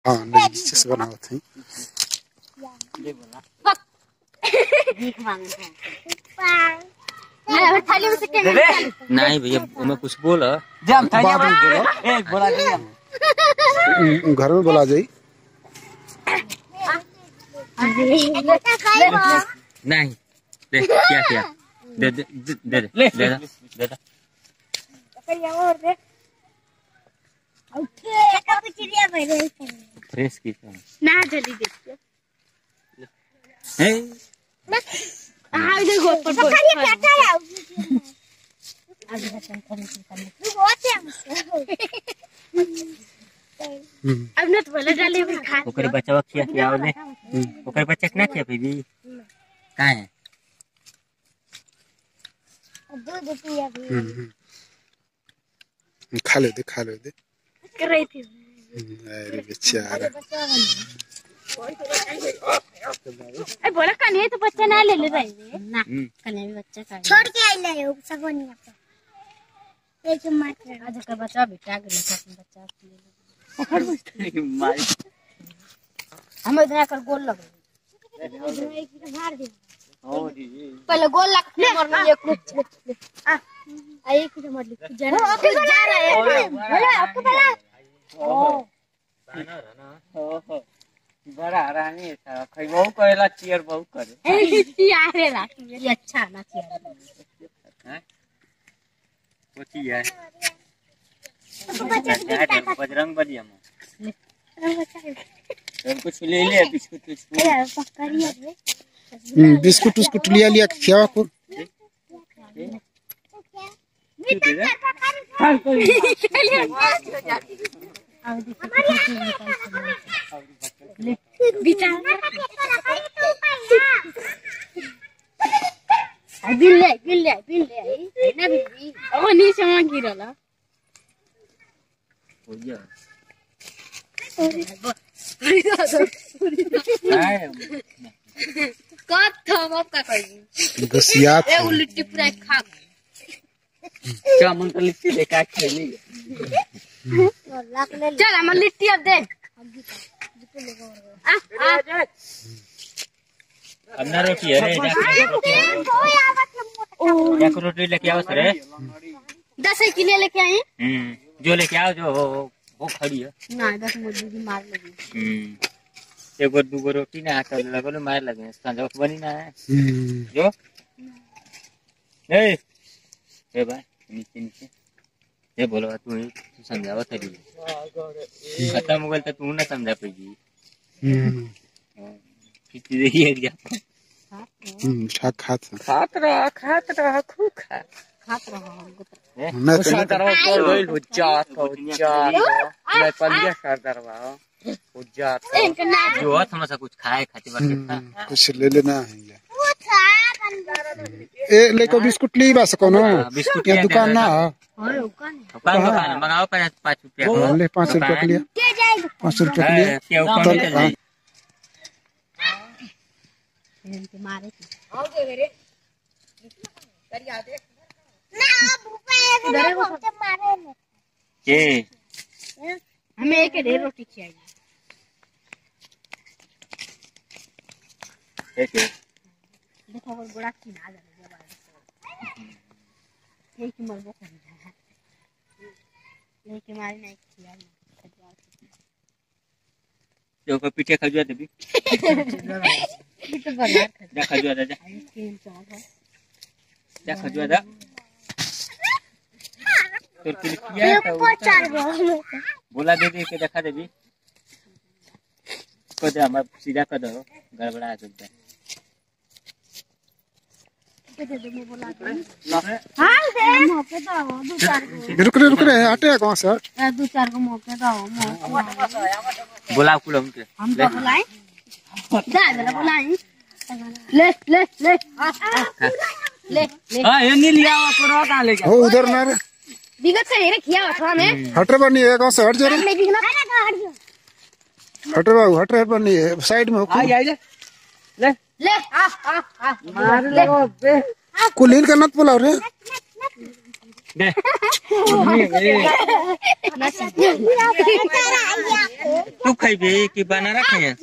हाँ नहीं से बनावत है नहीं भैया मैं कुछ बोला घर में बोला जाई नहीं दे क्या क्या दे दे दे दे दे दे दे फ्रेश की ना जल्दी देखिए है हाँ इधर गोद पर गोद अब न तो बोला डाले भी खा ओकरे बच्चा खिया खिया वाले ओकरे बच्चा ना खिया भी का है दूध पिया भी खा ले दे कर रही थी अरे बेचारा अरे बोला कन्हैया तो बच्चा ना ले रही है ना कन्हैया भी बच्चा खा छोड़ के आई ले सगोनिया पे एक मात्र आज का बच्चा बेटा के लेकर बच्चा ले मार हम इधर कर गोल लग मार दे पहले गोल लग मरना एक मिनट आ एक मिनट मर ली जरा जा रहा है बोला आपको बोला ओ बड़ा रानी था खई बहु करेला चियर बहु करे चियर ला ये अच्छा ना चियर हैं कोची है बजरंग बली हम कुछ ले ले बिस्कुट बिस्कुट उस्कुट लिया खियावा को बिल ले ना बीबी ओ नीचे में गिरला हो गया कब थम अब का करी गसियात ए उल्टी पूरा खा क्या मन कर लिट्टी लेके खेली चल हम लिट्टी अब देख अपना रोटी है रे जाके रोटी लेके आओ रे 10 किलो लेके आए जो लेके आओ जो वो खड़ी है ना 10 मुर्गी मार लगी एगो दूगो रोटी ना आटा लगो मार लगे संजो बनी ना है जो ए भाई नीचे ये बोलो तू समझावा थरी खत्म हो गल तो तू ना समझा पाएगी कितनी देखिए एग्जाम खात रहा खूब खा हमको मैं तो सरदारवा कर गइल उज्जात मैं पंजा सरदारवा उज्जात जो थोड़ा कुछ खाए खाती बात कुछ ले लेना है ए लेको बिस्कुट ली बस कोनो बिस्कुट या दुकान ना दुकान मंगाओ 5 रुपया ले 5 रुपया के लिए 5 रुपया के लिए मारे हमें एक ढेर रोटी खिलाई देखो और बड़ा की ना जाने एक मरबो कर लेकिन मारी नहीं खिया जो को पीछे खजुआ देबी तो बना जा खजुआ जा जा खजुआ जा तो किया बोला दे के देखा देबी को दे हम सीधा कर दो गड़बड़ा है तुमसे रुक रे हटे कौन सर 2-4 को मौके दो बुलाओ कुल हमके हम तो बुलाएं बुलाएं ले हां ये नहीं लिया करो कहां ले गया हो उधर ना रे विगत से रे खिया अथवा में हटे बनी है कौन से हट जा रे हटे बाबू हटे बनी है साइड में हो ले कुलीन का नत बोला रे दे तू खाइबे कि बना रखे हैं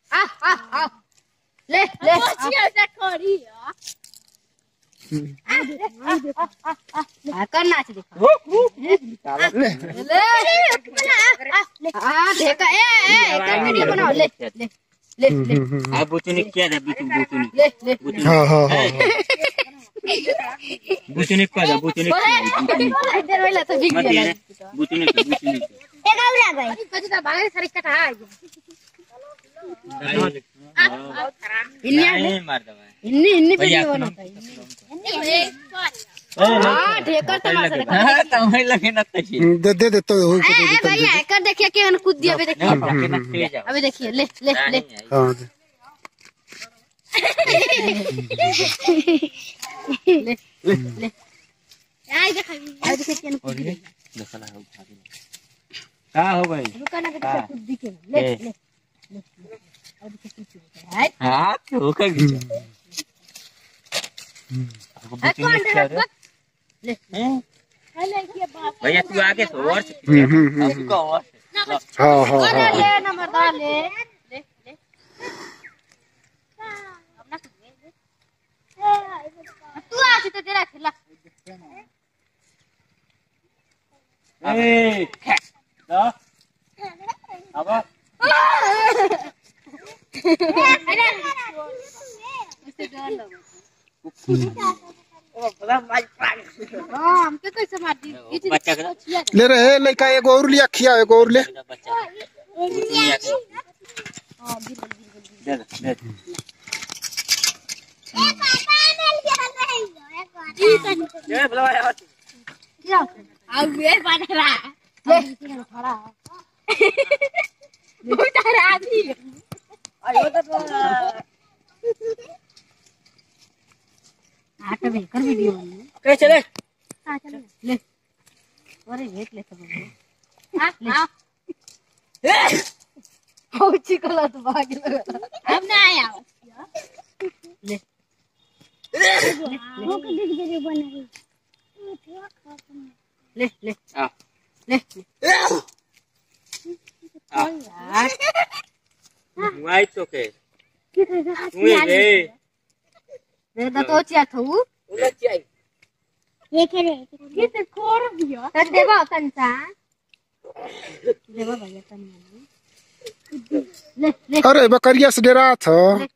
ले ले करना चाहिए देखा ए बनाओ ले ले ले ले अब बुचुनी क्या दे बुचुनी ले ले हां हां हां बुचुनी का दे बुचुनी इधर वाला तो बिक गया बुचुनी एक और आ गई कजी तो बाहर सारी कटा आ गई इन्हीं मार दवा इन्हीं वीडियो बनाता है हां ठेकर तमाशा हां तमई लगे न तही दे तो ए भैया हैकर देखिए कि हम कूद दिया अबे देखिए अबे देखिए ले ले ले हां ले ले आई देखिए कि हम कूद दिया देखला हो का हो भाई रुका ना देखिए कूद दिखे ले ले हां तो का गया भैया तू आगे तो और हमको और हां हां ले नंबर डाल ले ले ले अपना तू आ तो तेरा खेला ए दा अब उसे डर लगा हमके कैसे मार दी बच्चा ले रे लइका एगो और लिया खिया एगो और ले बच्चा दे दे ये बोला क्या अब ये बन रहा ले खड़ा उतारा आदमी आयो तो आटा बेकर वीडियो कैसे ले हां चल ले अरे वेट ले सब हां हो चिकला तो भाग लगा अब ना आया ले वो के वीडियो बना रही ले ले आ ले वाई तो के किथे तू रे दे तो चिया थू उलट जाई ये करे किथे कोर दियो त देबा तनसा देबा भैया तन ले ले अरे बकरिया से डरा था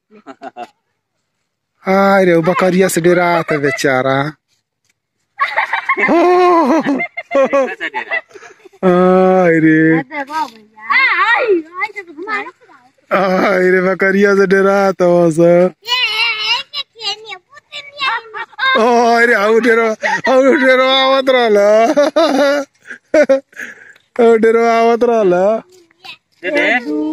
हाय रे बकरिया से डरा था बेचारा कैसा दे रहा हाय रे देबा भैया आई तो हमारा हाय रे बकरिया से डरा था सब अरे आउ डेरो आवत रहला डेरो आवत रहला दे दे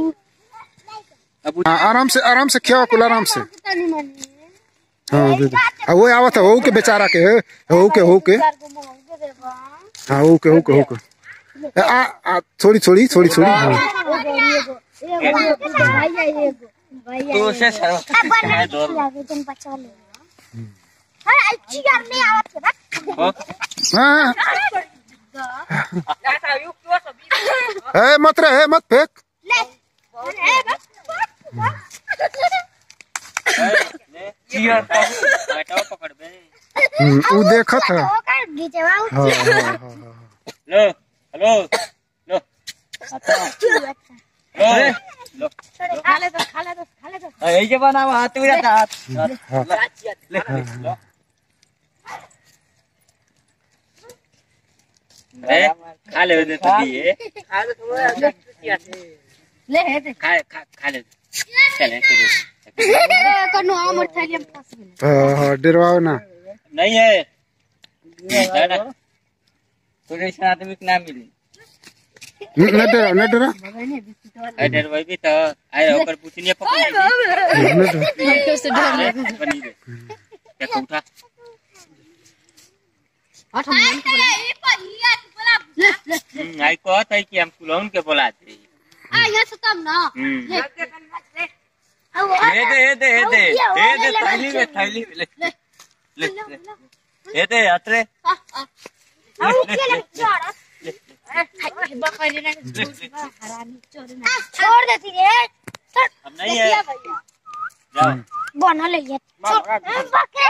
अब आराम से खिया कुल आराम से हाँ दे दे वो आवत है हो के बेचारा के हो के हाँ हो के आ थोड़ी तो से सर्व अच्छी यार नहीं आवत के बस हाँ मत फेंक ले चियर बैठाओ पकड़ बे वो देखत है वो कर गीचवा हाँ लो हेलो लो आता लो खा ले तो यही के बनाओ हाथ में हाथ ले लो खा ले दे तो ये ले है दे खा ले चले कनो हमर थैली में फंस गेल हाँ डरवाओ ना नहीं है थोड़े से आदमी के नाम मिली न डरा डर वही भी तो आए होकर पूछनिए पकड़ हमको से डर लगे बनी रे क्या उठा हट हम आई को है कि हम कुलौन के बोलाते आ ये से कम ना दे थैली में ले दे अतरे बकरी छोड़ देती है। अब नहीं है। जाओ बना ले